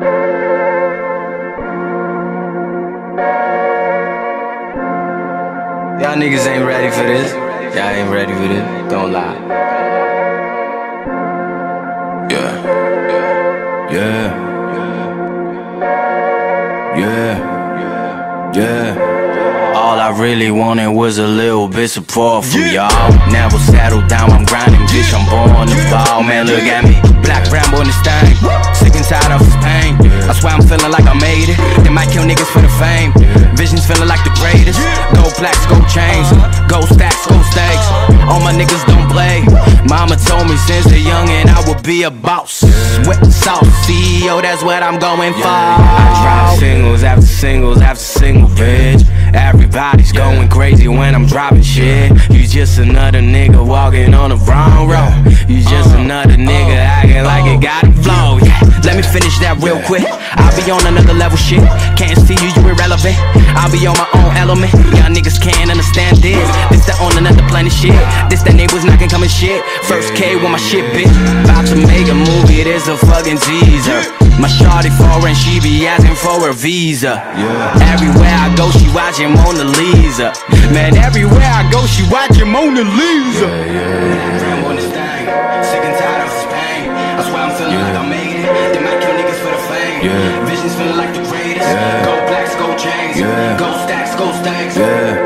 Y'all niggas ain't ready for this. Y'all ain't ready for this. Don't lie. Yeah. All I really wanted was a little bit support from y'all. Never settled down, I'm grinding, bitch, I'm born to ball. Man, look at me, black Rambo in this thing. Sick and tired of his pain. I swear I'm feeling like I made it. They might kill niggas for the fame. Visions feeling like the greatest. Gold plaques, gold chains, gold stacks, gold stakes. All my niggas don't play. Mama told me since a youngin' I would be a boss. Wet sauce, CEO, that's what I'm going for. I drop singles after singles after single, bitch. Everybody's going crazy when I'm dropping shit. You just another nigga walking on the wrong road. You just another nigga acting like it got a flow. Yeah, let me finish that real quick. I'll be on another level shit. Can't see you, you irrelevant. I'll be on my own element. Y'all niggas can't understand this. This that on another planet shit. This that neighbors knocking coming shit. First K with my shit, bitch. About to make a movie, this a fucking teaser. My shawty foreign, she be asking for her visa. Everywhere I go, she watching Mona Lisa. Man, everywhere I go, she watching Mona Lisa. Rambo on this thing, sick and tired of this pain. That's why I'm feeling like I made it. They might kill niggas for the fame. Visions feeling like the greatest. Gold blacks, gold chains, gold stacks, gold stacks.